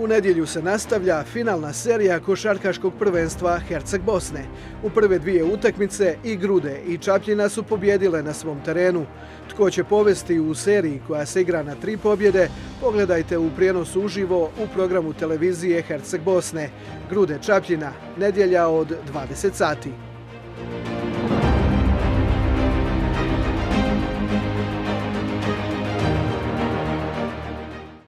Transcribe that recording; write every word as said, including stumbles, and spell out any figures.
U nedjelju se nastavlja finalna serija košarkaškog prvenstva Herceg Bosne. U prve dvije utakmice i Grude i Čapljina su pobjedile na svom terenu. Tko će povesti u seriji koja se igra na tri pobjede, pogledajte u prijenosu uživo u programu televizije Herceg Bosne. Grude Čapljina, nedjelja od dvadeset sati.